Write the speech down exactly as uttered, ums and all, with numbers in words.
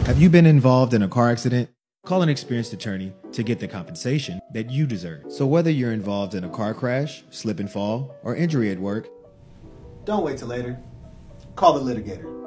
Have you been involved in a car accident? Call an experienced attorney to get the compensation that you deserve. So whether you're involved in a car crash, slip and fall, or injury at work, don't wait till later. Call the litigator.